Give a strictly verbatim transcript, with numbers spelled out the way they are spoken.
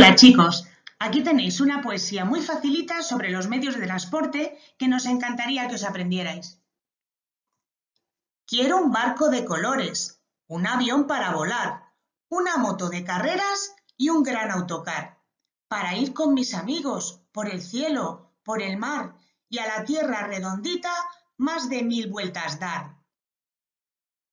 Hola chicos, aquí tenéis una poesía muy facilita sobre los medios de transporte que nos encantaría que os aprendierais. Quiero un barco de colores, un avión para volar, una moto de carreras y un gran autocar, para ir con mis amigos por el cielo, por el mar y a la tierra redondita más de mil vueltas dar.